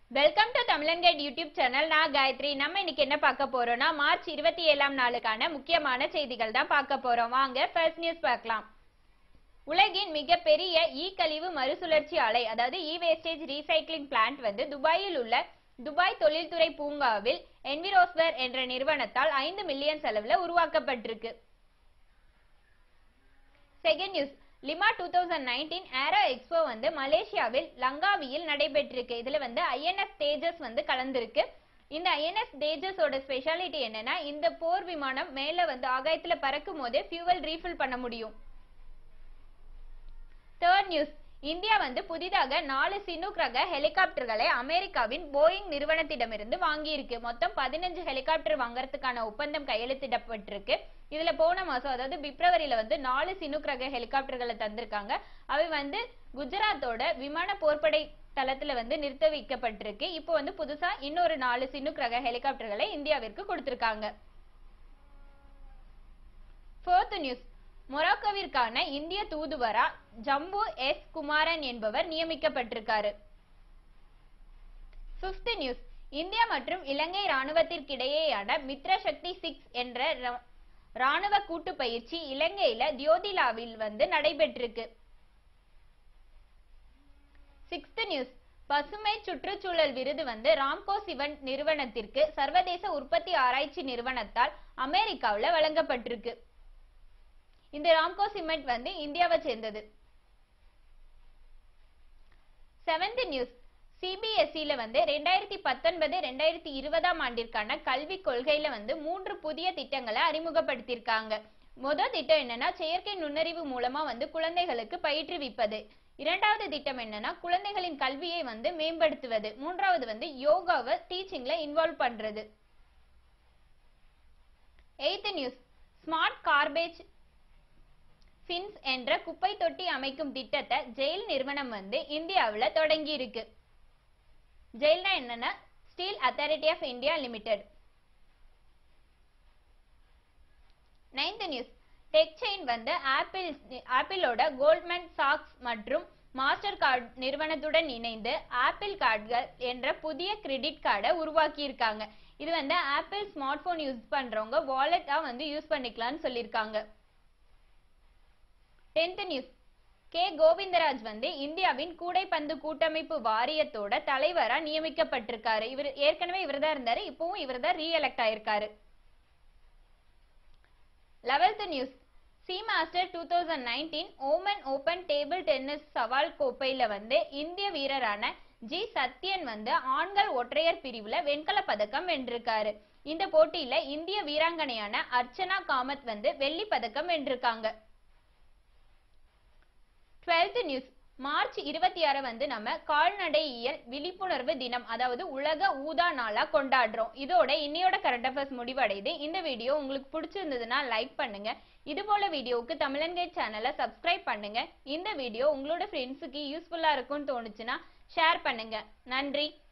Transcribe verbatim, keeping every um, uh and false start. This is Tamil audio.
Welcome to Tamilan guide YouTube channel. நான் காயத்ரி. நம்ம இன்னைக்கு என்ன பார்க்க போறோம்னா மார்ச் இருபத்தி ஏழாம் நாளுக்கான முக்கியமான செய்திகள் தான் பார்க்க போறோம். வாங்க ஃபர்ஸ்ட் நியூஸ் பார்க்கலாம். உலகின் மிகப்பெரிய இ கழிவு மறுசுழற்சி ஆலை அதாவது இ வேஸ்டேஜ் ரீசைக்ளிங் பிளான்ட் வந்து துபாயில் உள்ள துபாய் தொழில்துறை பூங்காவில் என்விரோஸ்பர் என்ற நிறுவனத்தால் ஐந்து மில்லியன் செலவுல உருவாக்கப்பட்டிருக்கு. Second news, LIMA two thousand nineteen aero expo வந்து மலேசியாவில் லங்காவியில் நடைபெற்றிருக்கு. இதுல வந்து ஐஎன்எஸ் தேஜஸ் வந்து கலந்திருக்கு. இந்த ஐஎன்எஸ் தேஜஸோட ஸ்பெஷாலிட்டி என்னன்னா, இந்த போர் விமானம் மேல வந்து ஆகாயத்துல பறக்கும் போதே ஃபியூவல் ரீஃபில் பண்ண முடியும். தேர்ட் நியூஸ், இந்தியா வந்து புதிதாக நாலு சினூக் ரக ஹெலிகாப்டர்களை அமெரிக்காவின் போயிங் நிறுவனத்திடமிருந்து வாங்கியிருக்கு. மொத்தம் பதினஞ்சு ஹெலிகாப்டர் வாங்கறதுக்கான ஒப்பந்தம் கையெழுத்திடப்பட்டிருக்கு. இதுல போன மாசம் அதாவது பிப்ரவரியில வந்து நாலு சினூக் ரக ஹெலிகாப்டர்களை தந்திருக்காங்க. அவை வந்து குஜராத்தோட விமான போர்ப்படை தளத்துல வந்து நிறுத்த வைக்கப்பட்டிருக்கு. இப்போ வந்து புதுசா இன்னொரு நாலு சினூக் ரக ஹெலிகாப்டர்களை இந்தியாவிற்கு கொடுத்திருக்காங்க. ஃபோர்த் நியூஸ், மொராக்கோவிற்கான இந்திய தூதுவரா ஜம்பு எஸ் குமாரன் என்பவர் நியமிக்கப்பட்டிருக்காரு. பிப்த் நியூஸ், இந்தியா மற்றும் இலங்கை ராணுவத்திற்கிடையேயான மித்ர சக்தி சிக்ஸ் என்ற ராணுவ கூட்டு பயிற்சி இலங்கையில தியோதிலாவில் வந்து நடைபெற்றிருக்கு. சிக்ஸ்த் நியூஸ், பசுமை சுற்றுச்சூழல் விருது வந்து ராம்கோ சிவன் நிறுவனத்திற்கு சர்வதேச உற்பத்தி ஆராய்ச்சி நிறுவனத்தால் அமெரிக்காவில் வழங்கப்பட்டிருக்கு. இந்த ராம்கோ சிமெண்ட் வந்து இந்தியாவை சேர்ந்தது. செவன்த் நியூஸ், சிபிஎஸ்இல வந்து ரெண்டாயிரத்தி பத்தொன்பது ரெண்டாயிரத்தி இருபதாம் ஆண்டிற்கான கல்விக் கொள்கையில வந்து மூன்று புதிய திட்டங்களை அறிமுகப்படுத்தியிருக்காங்க. முதல் திட்டம் என்னன்னா, செயற்கை நுண்ணறிவு மூலமா வந்து குழந்தைகளுக்கு பயிற்றுவிப்பது. இரண்டாவது திட்டம் என்னன்னா, குழந்தைகளின் கல்வியை வந்து மேம்படுத்துவது. மூன்றாவது வந்து யோகாவை டீச்சிங்ல இன்வால்வ் பண்றது. Eighth news, smart garbage bins என்ற குப்பை தொட்டி அமைக்கும் திட்டத்தை ஜெயில் நிறுவனம் வந்து இந்தியாவில் தொடங்கி இருக்கு. ஜெயில்னா என்னன்னா, steel authority of India limited. Ninth news, tech chain வந்து ஆப்பிள் ஆப்பிளோட கோல்ட்மேன் சாக்ஸ் மற்றும் மாஸ்டர் கார்டு நிறுவனத்துடன் இணைந்து ஆப்பிள் கார்டுகள் என்ற புதிய கிரெடிட் கார்டை உருவாக்கி இருக்காங்க. இது வந்து ஆப்பிள் ஸ்மார்ட் போன் யூஸ் பண்றவங்க வாலெட்டா வந்து யூஸ் பண்ணிக்கலாம்னு சொல்லியிருக்காங்க. டென்த் நியூஸ், கே கோவிந்தராஜ் வந்து இந்தியாவின் கூடைப்பந்து கூட்டமைப்பு வாரியத்தோட தலைவரா நியமிக்கப்பட்டிருக்காரு. இவர் ஏற்கனவே இவர் தான் இருந்தாரு, இப்பவும் இவர் தான் ரீஎலெக்ட் ஆயிருக்காரு. Eleventh news, Seamaster two thousand nineteen Oman open table tennis சவால் கோப்பையில வந்து இந்திய வீரரான ஜி சத்யன் வந்து ஆண்கள் ஒற்றையர் பிரிவுல வெண்கல பதக்கம் வென்றிருக்காரு. இந்த போட்டியில இந்திய வீராங்கனையான அர்ச்சனா காமத் வந்து வெள்ளி பதக்கம் வென்றிருக்காங்க. டுவெல்த் நியூஸ், மார்ச் இருபத்தி ஆறு வந்து நம்ம கால்நடையியல் விழிப்புணர்வு தினம் அதாவது உலக ஊதா நாளா கொண்டாடுறோம். இதோட இன்னையோட கரண்ட் அஃபேர்ஸ் முடிவடையுது. இந்த வீடியோ உங்களுக்கு பிடிச்சிருந்ததுன்னா லைக் பண்ணுங்க. இது போல வீடியோவுக்கு தமிழன் கைட் சேனலை சப்ஸ்கிரைப் பண்ணுங்க. இந்த வீடியோ உங்களோட ஃப்ரெண்ட்ஸுக்கு யூஸ்ஃபுல்லா இருக்கும்னு தோணுச்சுன்னா ஷேர் பண்ணுங்க. நன்றி.